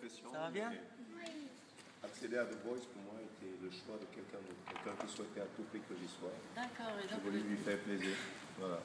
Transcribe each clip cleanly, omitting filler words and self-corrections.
profession. Ça va bien? Accéder à The Voice, pour moi, était le choix de quelqu'un d'autre. Quelqu'un qui souhaitait à tout prix que j'y sois. D'accord. Et J'ai donc, voulu lui faire plaisir. Voilà.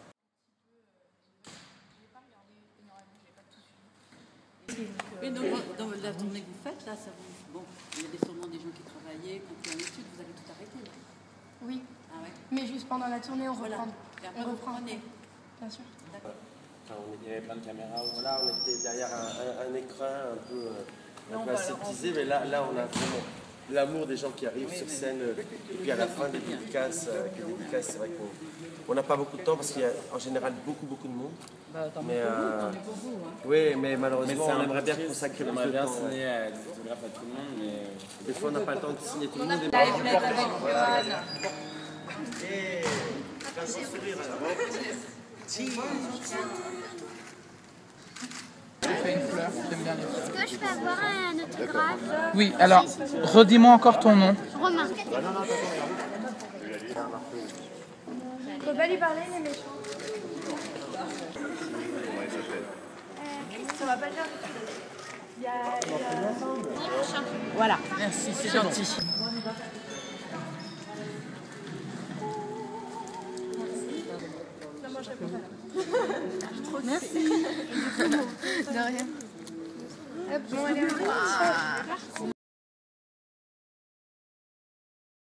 et donc, dans la tournée que vous faites, là, ça vous... Bon, il y a sûrement des gens qui travaillaient, qui étaient en études, vous avez tout arrêté, là. Oui, Ah ouais. mais juste pendant la tournée, on Voilà. reprend. Et après, On vous reprend. reprenez. Bien sûr. D'accord. Enfin, il y avait plein de caméras. Voilà, on était derrière un écran un peu aseptisé, mais là, on a vraiment l'amour des gens qui arrivent sur scène. Et puis à la fin des dédicaces, c'est vrai qu'on n'a pas beaucoup de temps parce qu'il y a en général beaucoup de monde. Bah, tant mieux Mais, pour vous, hein. Oui, mais malheureusement, on aimerait bien consacrer On plus aimerait de bien temps. signer des autographes à tout le monde, mais... Des fois, on n'a pas le temps de signer tout le monde. Live avec Johan. Et un grand sourire alors. Est-ce que je peux avoir un autographe? Oui, alors, redis-moi encore ton nom. Romain. Faut pas lui parler, les méchants. Comment il s'appelle? On va pas le faire. Il y a... Voilà. Merci, c'est gentil. Non, moi je réponds pas là. Merci. De rien. Hop, bon, allez,